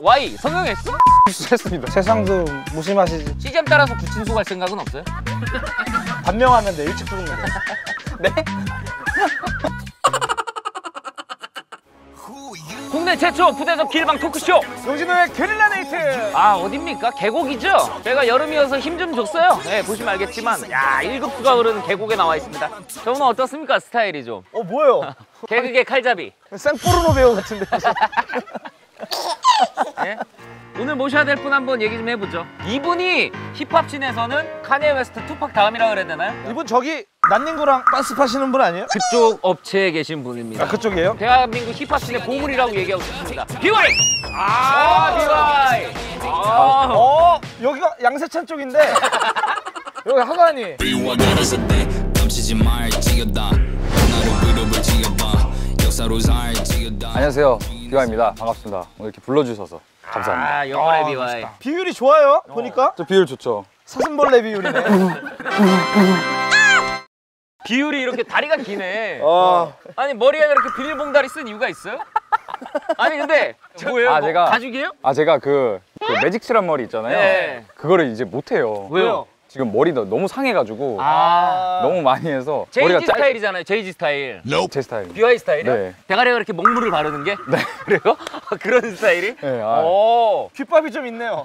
Y 성형했어? 했습니다. 세상도 무심하시지. 시점 따라서 구친수 갈 생각은 없어요? 반명하면 돼. 일찍 죽으면 돼. 네? 국내 최초 부대접 길방 토크쇼 요진호의 게릴라 데이트. 아 어딥니까? 계곡이죠? 제가 여름이어서 힘 좀 줬어요. 네 보시면 알겠지만 야 1급수가 흐르는 계곡에 나와 있습니다. 저는 어떻습니까? 스타일이 좀 뭐예요? 개그계 칼잡이. 생포르노 배우 같은데. 네? 오늘 모셔야 될 분 한번 얘기 좀 해보죠. 이분이 힙합씬에서는 카니에 웨스트, 투팍 다음이라 그래야 되나요? 이분 저기 난닝구랑 빤스파시는 분 아니에요? 그쪽 업체에 계신 분입니다. 아 그쪽이에요? 대한민국 힙합씬의 보물이라고 얘기하고 싶습니다. BY! BY! 여기가 양세찬 쪽인데 여기 하관이. 안녕하세요, BY입니다. 반갑습니다. 오늘 이렇게 불러주셔서 감사합니다. 아 영원의 BY. 비율이 좋아요. 보니까 저 비율 좋죠? 사슴벌레 비율이네. 비율이 이렇게 다리가 기네. 아. 아니 머리에 이렇게 비닐봉다리 쓴 이유가 있어요? 아니 근데 뭐예요? 아, 제가- 가죽이에요? 제가 그 매직칠한 머리 있잖아요. 네. 그거를 이제 못해요. 왜요? 지금 머리가 너무 상해가지고 아 너무 많이 해서 제이지 머리가 스타일이잖아요. 제이지 스타일. 제 스타일. BY 스타일이요? 네. 대가리가 이렇게 먹물을 바르는 게? 네. 그래요? 그런 스타일이? 네, 오. 귓밥이 좀 있네요.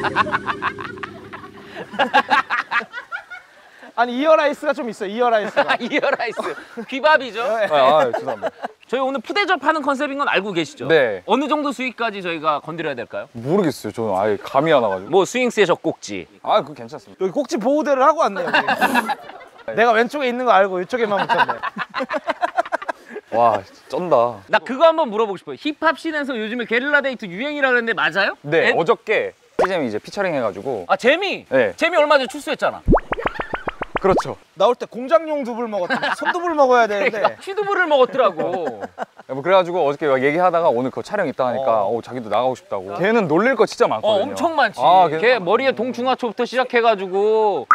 아니 이어라이스가 좀 있어. 이어라이스가. 이어라이스. 귀밥이죠? 죄송합니다. 저희 오늘 푸대접 하는 컨셉인 건 알고 계시죠? 네. 어느 정도 수익까지 저희가 건드려야 될까요? 모르겠어요. 저는 아예 감이 안 와가지고. 뭐 스윙스의 젖꼭지. 그거 괜찮습니다. 여기 꼭지 보호대를 하고 왔네. 여기. 내가 왼쪽에 있는 거 알고 이쪽에만 붙였네. 와, 쩐다. 나 그거 한번 물어보고 싶어요. 힙합 씬에서 요즘에 게릴라 데이트 유행이라 그랬는데 맞아요? 네, 엔- 어저께 피잼이 이제 피처링 해가지고. 아 재미? 네. 재미 얼마 전에 출소했잖아. 그렇죠. 나올 때 공장용 두부를 먹었던데 손두부를 먹어야 되는데. 취두부를 먹었더라고. 뭐 그래가지고 어저께 막 얘기하다가 오늘 그거 촬영 있다 하니까 자기도 나가고 싶다고. 걔는 놀릴 거 진짜 많거든요. 엄청 많지. 걔는 걔 머리에 동충하초부터 시작해가지고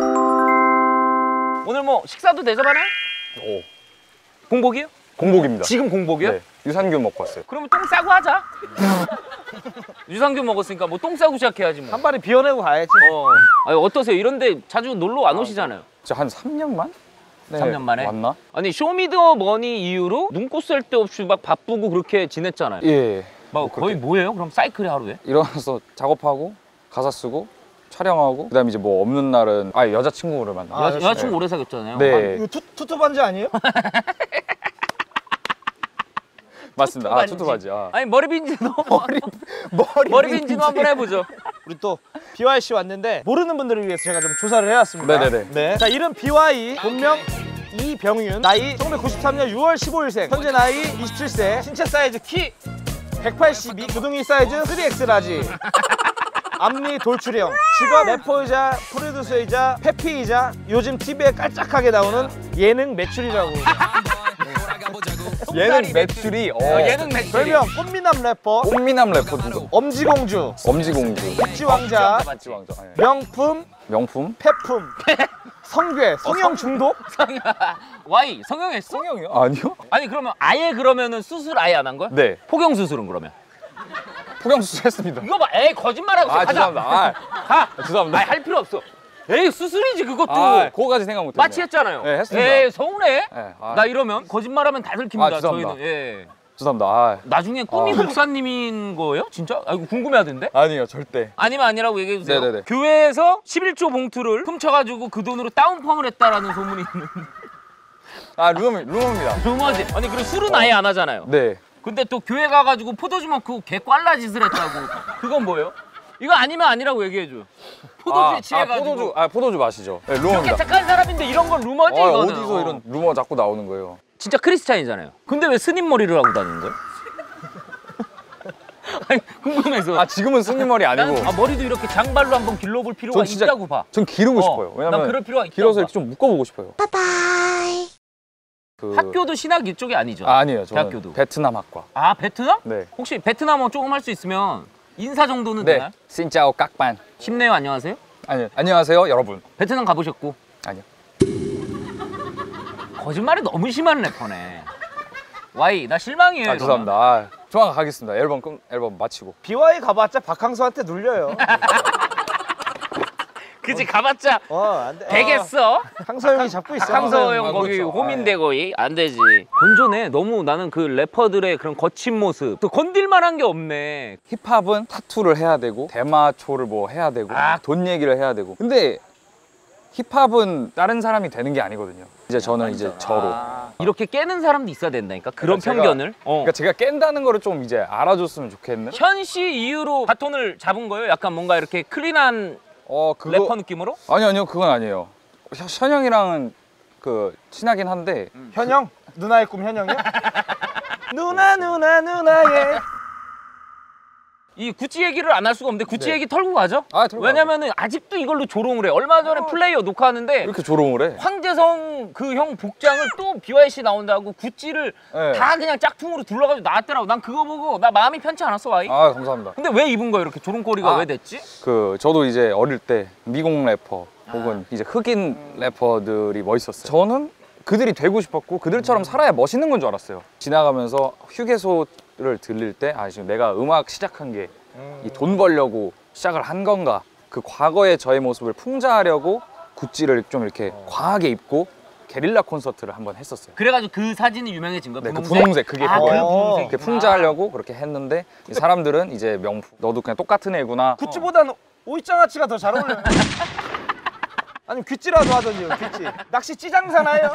오늘 뭐 식사도 대접하나요? 오, 공복이요? 공복입니다. 지금 공복이요? 네, 유산균 먹고 왔어요. 그러면 똥 싸고 하자. 유산균 먹었으니까 뭐 똥 싸고 시작해야지 뭐. 한 발에 비워내고 가야지. 아니, 어떠세요? 이런데 자주 놀러 안 오시잖아요. 진짜 한 3년만? 네, 3년 만에? 맞나? 아니 쇼미더머니 이후로 눈꽃 셀 데 없이 막 바쁘고 그렇게 지냈잖아요. 예. 막 거의 뭐예요? 그럼 사이클이 하루에? 일어나서 작업하고 가사 쓰고 촬영하고 그다음에 이제 뭐 없는 날은 여자친구를 만나. 여자친구 오래 사귀었잖아요. 네. 이거 투투 반지 아니에요? 맞습니다. 투투 투투바지. 아니 머리 빈지도 머리 빈지도 한번 해보죠. 우리 또 BY 씨 왔는데 모르는 분들을 위해서 제가 좀 조사를 해왔습니다. 네네네. 네. 자 이름 BY, 본명 이병윤, 나이 1993년 6월 15일생, 현재 나이 27세, 신체 사이즈 키 182, 주둥이 사이즈 3X 라지, 앞니 돌출형, 직업 래퍼이자 프로듀서이자 페피이자 요즘 TV에 깔짝하게 나오는 예능 매출이라고. 예능 매출이 예능 매출. 별명 꽃미남 래퍼, 꽃미남 래퍼 누구? 엄지공주, 엄지공주. 백지왕자, 백지왕자. 네. 명품, 명품? 폐품, 성괴, 성형 중독? Y 성형했어? 성형이요? 아니요. 아니 그러면 아예 그러면은 수술 아예 안 한 거야? 네. 포경 수술은 그러면? 포경 수술했습니다. 이거 봐, 에이 거짓말하고 있어. 가자. 죄송합니다. 가. 죄송합니다. 아니 할 필요 없어. 에이 수술이지 그것도. 그거까지 생각 못했네요. 마취했잖아요. 네, 했습니다. 에이 서운해. 네, 나 이러면 거짓말하면 다 들킵니다. 죄송합니다. 저희는. 예. 죄송합니다. 나중에 꿈이 목사님인 거예요? 진짜? 아 이거 궁금해하던데? 아니요, 절대. 아니면 아니라고 얘기해 주세요. 네네네. 교회에서 11조 봉투를 훔쳐가지고 그 돈으로 다운펌을 했다라는 소문이 있는. 루머입니다. 루머지. 아니 그리고 술은 아예 안 하잖아요. 네. 근데 또 교회 가가지고 포도주 먹고 개꽐라 짓을 했다고. 그건 뭐예요? 이거 아니면 아니라고 얘기해 줘. 포도주에 취해가지고. 포도주 마시죠. 네, 이렇게 루머입니다. 착한 사람인데 이런 건 루머지 이거는. 어디서 이런 루머 자꾸 나오는 거예요? 진짜 크리스찬이잖아요. 근데 왜 스님 머리를 하고 다니는 거예요? 아니 궁금해서. 지금은 스님 머리 아니고. 난, 머리도 이렇게 장발로 한번 길러볼 필요가 있다고 봐. 전 기르고 싶어요. 왜냐면 난 그럴 필요가 있다고 길어서 봐. 이렇게 좀 묶어보고 싶어요. 학교도 신학 이쪽이 아니죠? 아니에요. 저는 대학교도. 베트남 학과. 아 베트남? 네. 혹시 베트남어 조금 할 수 있으면 인사 정도는 네. 되나요? 신짜오 깍반. 쉽네요. 안녕하세요. 아니요. 안녕하세요, 여러분. 베트남 가보셨고? 아니요. 거짓말이 너무 심한 래퍼네. Y 나 실망이에요. 죄송합니다. 조만간 가겠습니다. 앨범 마치고. BY 가봤자 박항서한테 눌려요. 그지 가봤자 안 돼. 되겠어. 항서 형이 잡고 있어. 항서 형 아, 거기 그렇죠. 홈인데 거의 안 되지. 건조네. 너무 나는 그 래퍼들의 그런 거친 모습. 또 건들만한 게 없네. 힙합은 타투를 해야 되고 대마초를 뭐 해야 되고 돈 얘기를 해야 되고. 근데 힙합은 다른 사람이 되는 게 아니거든요. 이제 저는 이제 저로. 이렇게 깨는 사람도 있어야 된다니까. 그런 그러니까 편견을. 그러니까 제가 깬다는 거를 좀 이제 알아줬으면 좋겠는. 현 씨 이후로 바톤을 잡은 거예요? 약간 뭔가 이렇게 클린한 그거 래퍼 느낌으로? 아니요 그건 아니에요. 현영이랑은 그 친하긴 한데 현영? 누나의 꿈 현영이요? 누나의 이 구찌 얘기를 안 할 수가 없는데 구찌 네. 얘기 털고 가죠? 털고 왜냐면은 아직도 이걸로 조롱을 해. 얼마 전에 플레이어 녹화하는데 이렇게 조롱을 해. 황재성 그 형 복장을 또 BYC 나온다고 구찌를 네. 다 그냥 짝퉁으로 둘러가지고 나왔더라고. 난 그거 보고 나 마음이 편치 않았어, 와이. 아 감사합니다. 근데 왜 입은 거야? 이렇게 조롱거리가 왜 됐지? 저도 이제 어릴 때 미국 래퍼 혹은 이제 흑인 래퍼들이 멋있었어요. 저는 그들이 되고 싶었고 그들처럼 살아야 멋있는 건 줄 알았어요. 지나가면서 휴게소를 들릴 때 지금 내가 음악 시작한 게 이 돈 벌려고 시작을 한 건가, 그 과거의 저의 모습을 풍자하려고 구찌를 좀 이렇게 과하게 입고 게릴라 콘서트를 한번 했었어요. 그래가지고 그 사진이 유명해진 거야? 네, 그 분홍색? 분홍색 그게 그 그거예요. 분홍색. 그렇게 풍자하려고 그렇게 했는데 이 사람들은 이제 명품, 너도 그냥 똑같은 애구나. 구찌보다는 오이장아찌가 더 잘 어울려요. 아니 귀찌라도 하던지요. 귀찌. 낚시 찌장사나요?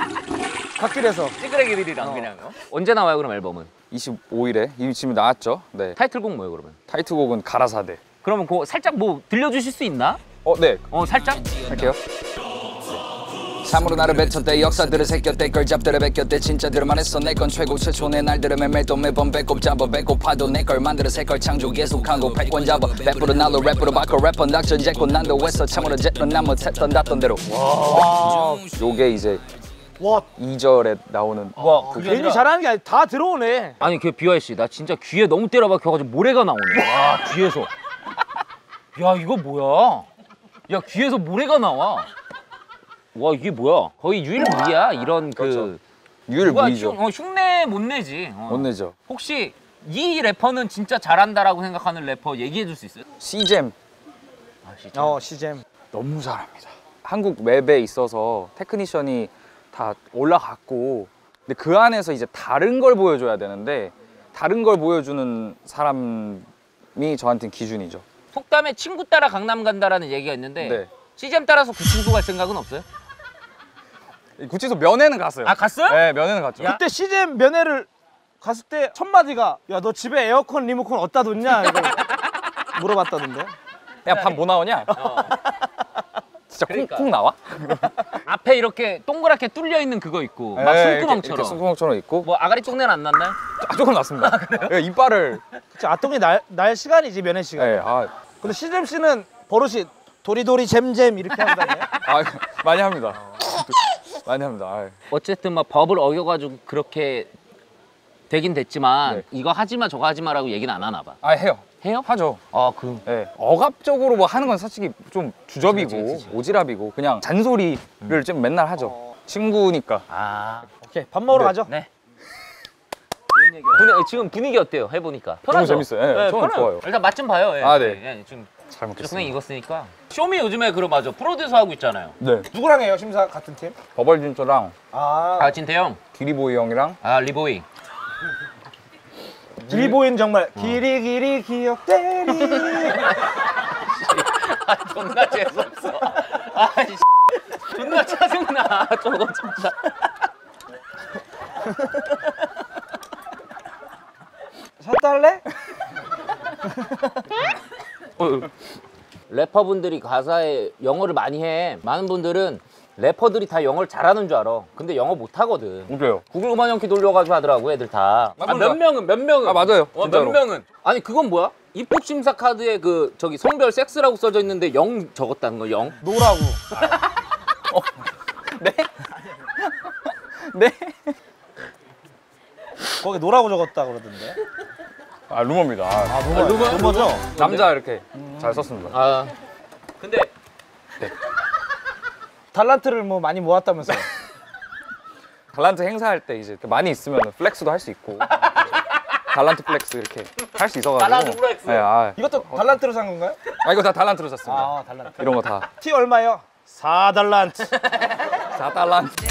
갓길에서. 찌끄레기들이랑 그냥. 언제 나와요, 그럼 앨범은? 25일에 이미 지금 나왔죠. 네. 타이틀곡 뭐예요, 그러면? 타이틀곡은 가라사대. 그러면 그거 살짝 뭐 들려주실 수 있나? 네. 살짝? 할게요. 참으로 나를 뱉었대 역사들을 새겼대 걸 잡들을 베꼈대 진짜들만 했어 내 건 최고 최초의 날들을 매일 또 매번 배꼽 잡아 배고파도 내 걸 만들어 새걸 창조 계속한 거 백권 잡아 랩으로 날로 랩으로 바꿔 래퍼 낙전 제고 난도 했어 참으로 제로 난 못했던 닿던 대로 요게 이제 와, 2절에 나오는 괜히 잘하는 게 아니라 다 들어오네. 아니 그 BYC 나 진짜 귀에 너무 때려박혀가지고 모래가 나오네. 와 귀에서. 야 이거 뭐야? 야 귀에서 모래가 나와. 와 이게 뭐야? 거의 유일무이야 이런 그렇죠. 그 유일무이죠. 흉내 못 내지. 못 내죠. 혹시 이 래퍼는 진짜 잘한다라고 생각하는 래퍼 얘기해 줄 수 있어요? 시잼 진짜. 시잼. 너무 잘합니다. 한국 맵에 있어서 테크니션이 다 올라갔고 근데 그 안에서 이제 다른 걸 보여줘야 되는데 다른 걸 보여주는 사람이 저한테는 기준이죠. 속담에 친구 따라 강남 간다라는 얘기가 있는데 네. CGM 따라서 구친구 갈 생각은 없어요? 구치소 면회는 갔어요. 갔어요? 네, 면회는 갔죠. 그때 시잼 면회를 갔을 때 첫 마디가 야 너 집에 에어컨 리모컨 어디다 뒀냐 이거 물어봤다던데. 야, 밥 뭐 나오냐? 진짜 그러니까. 콩 나와? 앞에 이렇게 동그랗게 뚫려 있는 그거 있고 막 네, 손구멍처럼. 이렇게 손구멍처럼 있고 뭐 아가리 쪽내는 안 났나요? 조금 났습니다. 네, 이빨을 그치, 아똥이 날 시간이지 면회 시간. 네, 근데 시잼 씨는 버릇이 도리도리 잼잼 이렇게 한다네. 많이 합니다. 많이 합니다. 어쨌든 막 법을 어겨가지고 그렇게 되긴 됐지만 네. 이거 하지 마 저거 하지 마라고 얘기는 안 하나 봐. 해요. 해요? 하죠. 그 네. 억압적으로 뭐 하는 건 솔직히 좀 주접이고 그치. 오지랖이고 그냥 잔소리를 좀 맨날 하죠. 친구니까. 오케이 밥 먹으러 네. 가죠. 네. 지금 분위기 어때요? 해보니까 너무 편하죠? 재밌어요. 네, 저는 편해요. 좋아요. 일단 맛 좀 봐요. 예. 네. 예, 지금 잘 그냥 먹겠습니다. 익었으니까. 쇼미 요즘에 맞아 프로듀서 하고 있잖아요. 네. 누구랑 해요 심사 같은 팀? 버벌진조랑 진태형, 기리보이 형이랑 리보이. 길보인 정말 길이 기억되리. 존나 재수없어. 존나 짜증나. 저거 진짜. 샷달래? 래퍼분들이 가사에 영어를 많이 해. 많은 분들은 래퍼들이 다 영어를 잘하는 줄 알아. 근데 영어 못 하거든. 웃겨요. 구글 음원연키 돌려가지고 하더라고 애들 다. 맞습니다. 몇 명은. 맞아요. 몇 진짜로. 명은. 아니 그건 뭐야? 입국 심사 카드에 그 저기 성별 섹스라고 써져 있는데 0 적었다는 거 0. 노라고. 네? 네? 거기 노라고 적었다 그러던데. 루머입니다. 루머죠? 남자 이렇게 잘 썼습니다. 근데 달란트를 뭐 많이 모았다면서요? 달란트 행사할 때 이제 많이 있으면 플렉스도 할 수 있고. 달란트 플렉스 이렇게 할 수 있어가지고. 달란트 플렉스. 네, 이것도 달란트로 산 건가요? 이거 다 달란트로 샀습니다. 아, 달란트. 이런 거 다. 티 얼마요? 4달란트. 4달란트.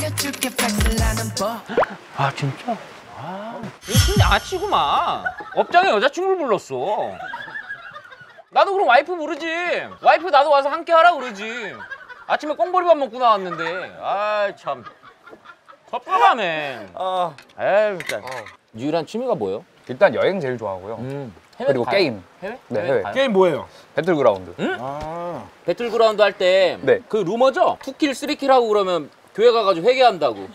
아 진짜? 이거 좀 양아치구만. 업장에 여자친구를 불렀어. 나도 그럼 와이프 부르지. 와이프 나도 와서 함께 하라 그러지. 아침에 꽁보리밥 먹고 나왔는데. 아 참. 섭섭하네. 에이 진짜. 유일한 취미가 뭐예요? 일단 여행 제일 좋아하고요. 해외 그리고 가요? 게임. 해외? 네, 해외 해외. 가요? 게임 뭐예요? 배틀그라운드. 배틀그라운드 할 때 네. 그 루머죠? 2킬, 3킬 하고 그러면 교회 가가지고 회개한다고.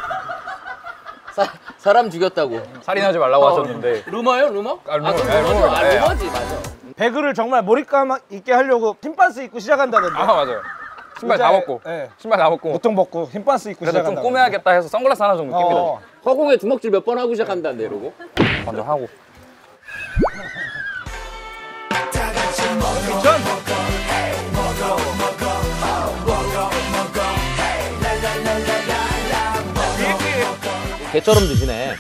사람 죽였다고. 살인하지 말라고 하셨는데. 루머예요, 루머? 아, 루머. 그럼 네, 루머죠. 루머. 아, 네. 루머지, 맞아. 배그를 정말 몰입감 있게 하려고 흰반스 입고 시작한다던데. 아 맞아요. 신발 다 벗고. 네. 신발 다 벗고. 보통 벗고 흰반스 입고 그래서 좀 시작한다. 꾸며야겠다 해서 선글라스 하나 정도 낍니다. 허공에 주먹질 몇 번 하고 시작한다는데 이러고. 먼저 하고. 개처럼 드시네.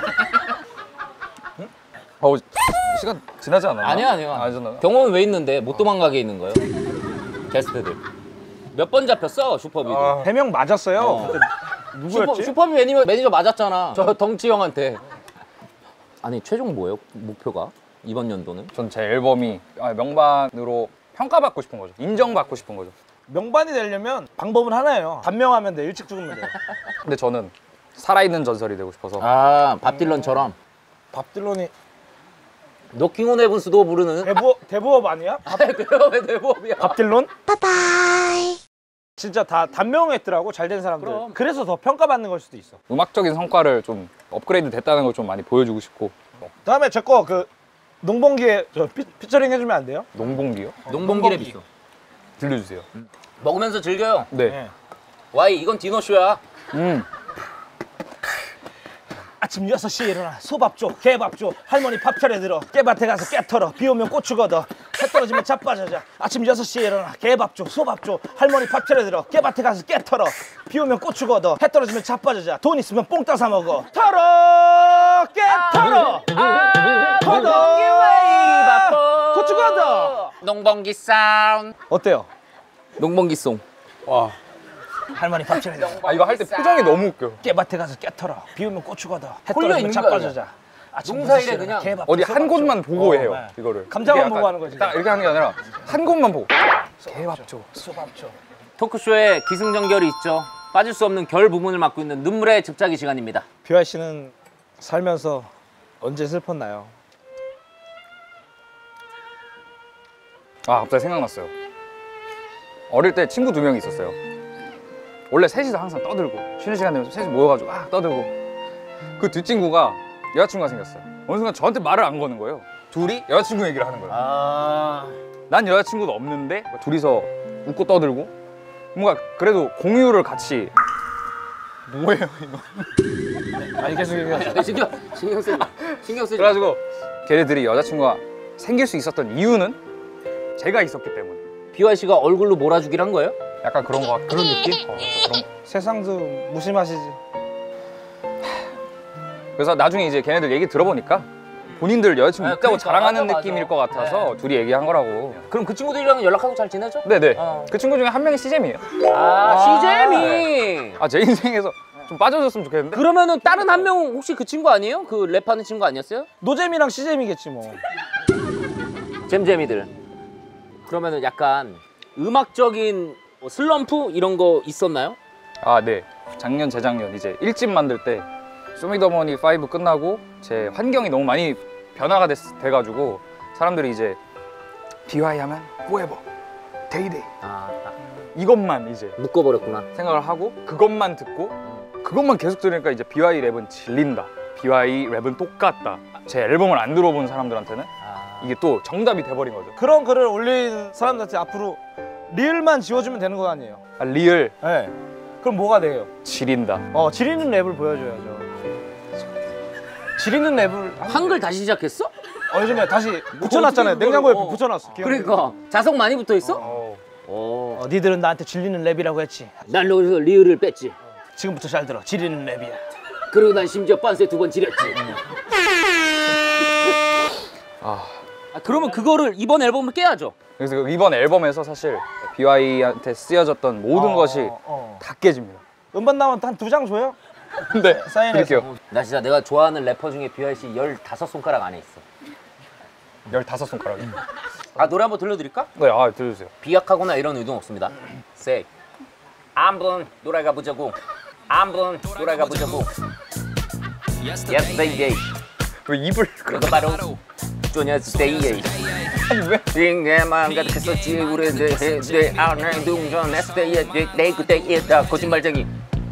시간 지나지 않았나? 아니요. 안 지났나? 경호는 왜 있는데 못 도망가게 있는 거예요? 게스트들. 몇 번 잡혔어, 슈퍼비도. 대명 맞았어요. 그때 누구였지? 슈퍼비 매니저 맞았잖아. 저 덩치 형한테. 아니, 최종 뭐예요? 목표가? 이번 연도는? 전 제 앨범이 명반으로 평가받고 싶은 거죠. 인정받고 싶은 거죠. 명반이 되려면 방법은 하나예요. 단명하면 돼. 일찍 죽으면 돼. 근데 저는 살아있는 전설이 되고 싶어서. 아, 밥 딜런처럼. 밥 딜런이 노킹 온 헤븐스도 부르는. 대부업 아니야? 그래요? 왜 대부업이야? 밥 딜런? 진짜 다 단명했더라고, 잘된 사람들. 그럼. 그래서 더 평가받는 걸 수도 있어. 음악적인 성과를 좀 업그레이드 됐다는 걸 좀 많이 보여주고 싶고. 다음에 제 거 그 농번기에 저 피처링 해주면 안 돼요? 농봉기요? 농번기랩 있어. 들려주세요. 먹으면서 즐겨요. 네. 와이, 이건 디너쇼야. 아침 6시에 일어나 소밥 줘, 개밥 줘, 할머니 밥 차려들어, 깨밭에 가서 깨 털어, 비 오면 고추 걷어, 해 떨어지면 자빠져자. 아침 6시에 일어나 개밥 줘, 소밥 줘, 할머니 밥 차려들어, 깨밭에 가서 깨 털어, 비 오면 고추 걷어, 해 떨어지면 자빠져자. 돈 있으면 뽕 따서 먹어. 털어, 깨 털어, 걷어, 고추 걷어. 농번기 사운드. 어때요? 농번기송. 와. 할머니 밥 차려들어, 이거 할 때 표정이 너무 웃겨. 깨밭에 가서 깨 털어, 비 오면 고추 걷어, 해 홀려 떨어지면 있는 자빠져자. 아침 농사일에 6시에 일어나 그냥 개밥 어디 줘, 한 소밥 줘. 곳만 보고 해요. 네. 이거를. 감자만 이게 보고 약간 하는 거지. 딱 이렇게 하는 게 아니라 한 곳만 보고. 개밥 줘, 소밥 줘. 토크쇼에 기승전결이 있죠. 빠질 수 없는 결 부분을 맡고 있는 눈물의 집자기 시간입니다. 뷰아 씨는 살면서 언제 슬펐나요? 아 갑자기 생각났어요. 어릴 때 친구 2명이 있었어요. 원래 셋이서 항상 떠들고 쉬는 시간 되면 셋이 모여가지고 떠들고. 그 뒷친구가 여자친구가 생겼어요. 어느 순간 저한테 말을 안 거는 거예요. 둘이 여자친구 얘기를 하는 거예요. 난 여자친구도 없는데 둘이서 웃고 떠들고 뭔가 그래도 공유를 같이. 뭐예요 이거? 아니 계속 얘기하세요. 신경 쓰지. 그래가지고 걔네들이 여자친구가 생길 수 있었던 이유는 제가 있었기 때문에. 비화 씨가 얼굴로 몰아주기를 한 거예요? 약간 그런 느낌? 그런. 세상도 무심하시지. 그래서 나중에 이제 걔네들 얘기 들어보니까 본인들 여자친구 있다고 그러니까, 자랑하는 맞아. 느낌일 것 같아서 둘이 얘기한 거라고. 그럼 그 친구들이랑은 연락하고 잘 지내죠? 네네. 어. 그 친구 중에 한 명이 시잼이에요. 시잼이. 제 인생에서 좀 빠져줬으면 좋겠는데. 그러면은 다른 한 명 혹시 그 친구 아니에요? 그 랩하는 친구 아니었어요? 노잼이랑 시잼이겠지 뭐. 잼잼이들. 그러면은 약간 음악적인 뭐 슬럼프 이런 거 있었나요? 아 네. 작년 재작년 이제 1집 만들 때 쇼미더머니 5 끝나고 제 환경이 너무 많이 변화가 돼가지고 사람들이 이제 BY 하면 Forever, Dayday 이것만 이제 묶어버렸구나. 생각을 하고 그것만 듣고 그것만 계속 들으니까 이제 BY 랩은 질린다. BY 랩은 똑같다. 제 앨범을 안 들어본 사람들한테는 이게 또 정답이 돼버린 거죠. 그런 글을 올린 사람들한테 앞으로 리을만 지워주면 되는 거 아니에요? 아, 리얼 네. 그럼 뭐가 돼요? 지린다. 지리는 랩을 보여줘야죠. 지리는 랩을 한글 다시 시작했어? 요즘에 다시 붙여놨잖아요. 어떻게 냉장고에 그거를, 붙여놨어. 그러니까 자석 많이 붙어 있어? 니들은 나한테 질리는 랩이라고 했지. 난 여기서 리을을 뺐지. 지금부터 잘 들어. 지리는 랩이야. 그리고 난 심지어 빤스에 2번 지렸지. 아 그러면 그거를 이번 앨범을 깨야죠. 그래서 이번 앨범에서 사실 BY한테 쓰여졌던 모든 것이 다 깨집니다. 음반 나오면 한 2장 줘요? 네, 사인해서. 드릴게요. 나 진짜 내가 좋아하는 래퍼 중에 BYC 15손가락 안에 있어. 15손가락이. 아 노래 한번 들려드릴까? 네, 아 들려주세요. 비약하거나 이런 의도는 없습니다. Say 한번 놀아가 보자고. 한번 놀아가 보자고. Yesterday 왜 입을 그거 바로 Yesterday. 아니 왜? 내 마음 가득했었지 우리 내 안에 둥전 Yesterday 내 그때에 거짓말쟁이.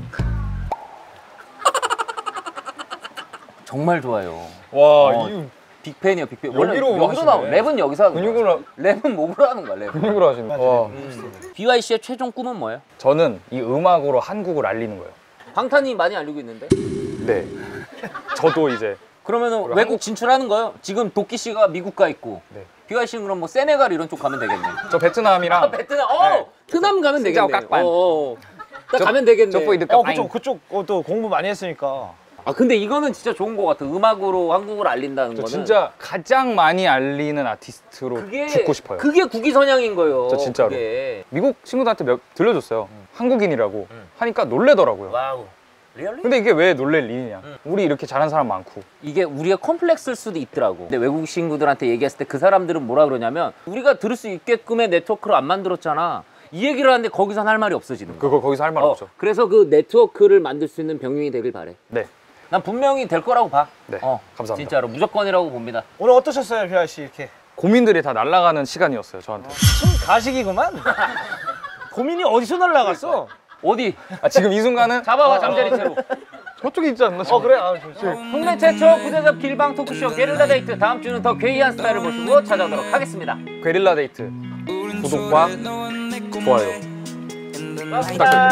정말 좋아요. 와 이거 빅팬이야 빅팬. 여기로 여기로 나와. 하시네. 랩은 여기서 하는 거야. 근육으로 랩은 목으로 하는 거야. 랩. 근육으로 하시네. 와. BYC의 최종 꿈은 뭐예요? 저는 이 음악으로 한국을 알리는 거예요. 방탄이 많이 알리고 있는데. 네. 저도 이제 그러면은 외국 진출하는 거예요? 지금 도끼 씨가 미국 가 있고. 네. BYC는 그럼 뭐 세네갈 이런 쪽 가면 되겠네. 저 베트남이랑 베트남. 네. 베트남 가면 되겠네. 깍반. 딱 가면 되겠네. 저 포이드 그쪽 또 공부 많이 했으니까. 아 근데 이거는 진짜 좋은 거 같아. 음악으로 한국을 알린다는 저 거는. 진짜 가장 많이 알리는 아티스트로 죽고 싶어요. 그게 국위선양인 거예요. 저 진짜로. 그게. 미국 친구들한테 들려줬어요. 한국인이라고 하니까 놀래더라고요. 와우. 리얼리? 근데 이게 왜 놀랄 일이냐? 우리 이렇게 잘하는 사람 많고. 이게 우리가 컴플렉스일 수도 있더라고. 근데 외국 친구들한테 얘기했을 때 그 사람들은 뭐라 그러냐면 우리가 들을 수 있게끔의 네트워크를 안 만들었잖아. 이 얘기를 하는데 거기선 할 말이 없어지는 거야. 그거 거기서 할 말 없죠. 그래서 그 네트워크를 만들 수 있는 병용이 되길 바래. 네. 난 분명히 될 거라고 봐. 네. 감사합니다. 진짜로 무조건이라고 봅니다. 오늘 어떠셨어요, BYC 이렇게? 고민들이 다 날아가는 시간이었어요, 저한테. 가식이구만. 고민이 어디서 날라갔어? 어디? 아, 지금 이 순간은 잡아와 잠자리 채로. 저쪽에 있지 않나? 그래? 아, 좋지. 국내 최초 구대접 길방 토크쇼 게릴라 데이트 다음 주는 더 괴이한 스타일을 모시고 찾아오도록 하겠습니다. 괴릴라 데이트 구독과 좋아요 고맙습니다.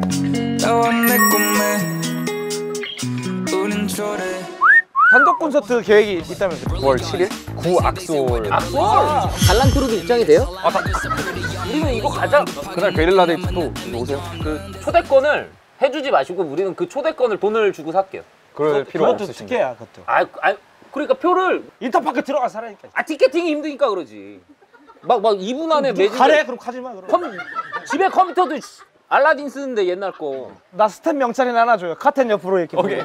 단독 콘서트 계획이 있다면서요? 9월 7일 구악솔 달란트로도 입장이 돼요? 우리는 이거 가자. 그날 괴릴라 데이트 또 오세요? 그 초대권을 해주지 마시고 우리는 그 초대권을 돈을 주고 살게요. 그럴 필요 그것도 없으신데 특혜야, 그것도. 그러니까 표를 인터파크 들어가 살아니까. 티켓팅이 힘드니까 그러지. 막 2분 안에 매진. 가래? 그럼 가지 마, 그럼. 집에 컴퓨터도 알라딘 쓰는데 옛날 거. 나 스텝 명찰이나 하나 줘요. 카텐 옆으로 이렇게. 오케이.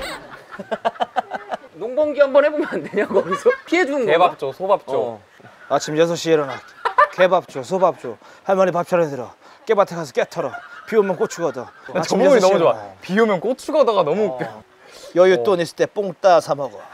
농번기 한번 해보면 안 되냐 거기서? 피해주는 거. 개밥 줘, 소밥 줘. 아침 6시에 일어나. 개밥 줘, 소밥 줘. 할머니 밥 차려들어. 깨밭에 가서 깨 털어. 비 오면 고추 걷어. 저 부분이 너무 좋아. 비 오면 고추 가다가 너무 웃겨. 여유 돈 있을 때 뽕 따 사 먹어.